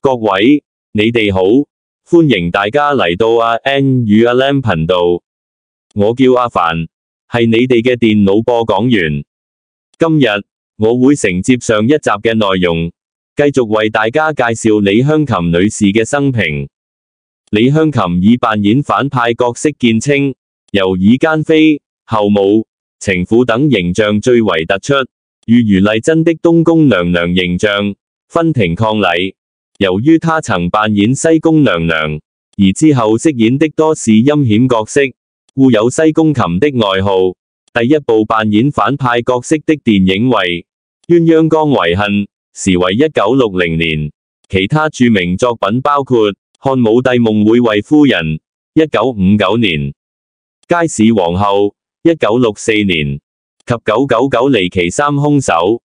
各位，你哋好，歡迎大家嚟到阿 N 與阿 Lam 頻道。我叫阿凡，係你哋嘅電腦播講員。今日我會承接上一集嘅內容，繼續為大家介紹李香琴女士嘅生平。李香琴以扮演反派角色見稱，尤以奸妃、後母、情婦等形象最為突出，與余麗珍的東宮娘娘形象分庭抗禮。由於她曾扮演西宮娘娘，而之後飾演的多是陰險角色，故有西宮琴的外號。第一部扮演反派角色的電影為《鴛鴦江遺恨》，時為1960年。其他著名作品包括《漢武帝夢會衛夫人》1959年，《街市皇后》1964年及999離奇三兇手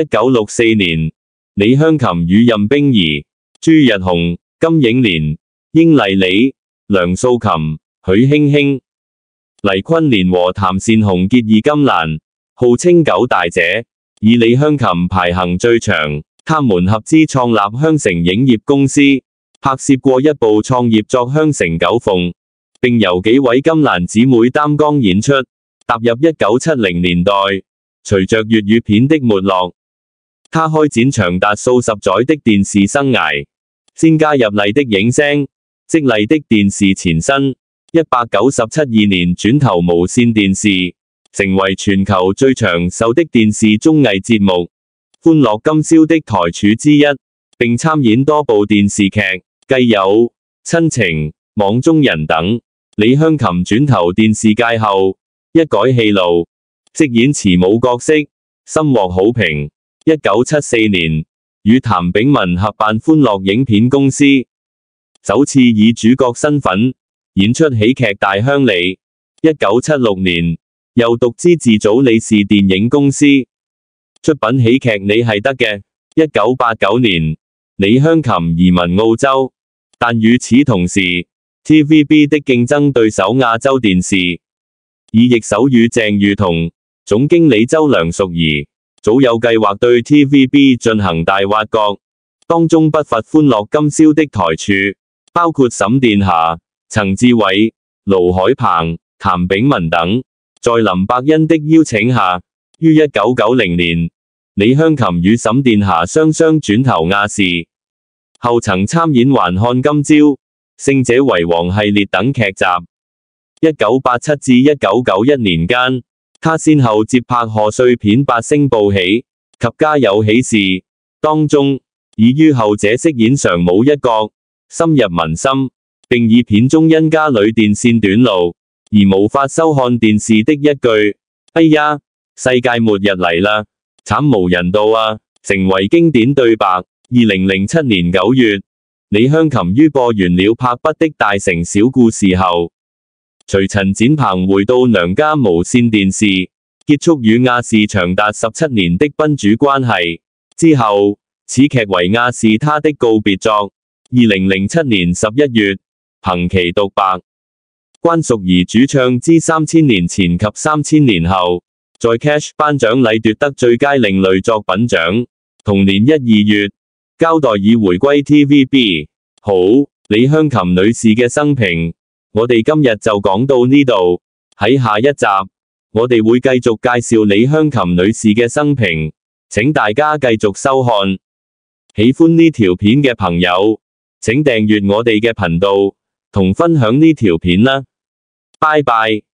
1964年。李香琴與任冰兒、朱日紅、金影蓮、英麗里、梁素琴、許卿卿、黎坤蓮和譚善紅結義金蘭，號稱九大姐，以李香琴排行最長。他們合資創立香城影業公司，拍攝過一部創業作《香城九鳳》，並由幾位金蘭姊妹擔綱演出。踏入1970年代，隨着粵語片的沒落，他開展長達數十載的電視生涯，先加入麗的映聲，即麗的電視前身。1972年轉投無線電視，成為全球最長壽的電視綜藝節目《歡樂今宵》的台柱之一，並參演多部電視劇，繼有《親情》、《網中人》等。李香琴轉投電視界後，一改戲路，飾演慈母角色，深獲好評。1974年，與譚炳文合辦歡樂影片公司，首次以主角身份演出喜劇《大鄉里》。1976年，又獨資自組李氏電影公司，出品喜劇《你係得嘅》。1989年，李香琴移民澳洲，但與此同時 ，TVB 的競爭對手亞洲電視，以易手語鄭裕彤、總經理周梁淑怡，早有計劃對 TVB 進行大挖角，當中不乏歡樂今宵的台柱，包括沈殿霞、曾志偉、盧海鵬、譚炳文等。在林百欣的邀請下，於1990年，李香琴與沈殿霞雙轉投亞視，後曾參演《還看今朝》、《勝者為王》系列等劇集。1987至1991年間，他先後接拍賀歲片《八星報喜》及《家有喜事》，當中以於後者飾演常母一角，深入民心，並以片中因家裏電線短路而無法收看電視的一句「哎呀，世界末日嚟啦，慘無人道啊」成為經典對白。2007年9月，李香琴於播完了拍筆的大城小故事後，隨陳展鵬回到娘家無線電視，結束與亞視長達17年的賓主關係。之後，此劇為亞視他的告別作。2007年11月，憑其獨白，關淑怡主唱之3000年前及3000年後，在 Cash 頒獎禮奪得最佳另類作品獎。同年1、2月，交代已回歸 TVB。好，李香琴女士嘅生平，我哋今日就講到呢度。喺下一集，我哋會繼續介紹李香琴女士嘅生平，請大家繼續收看。喜歡呢條片嘅朋友，請訂閱我哋嘅頻道，同分享呢條片啦。拜拜。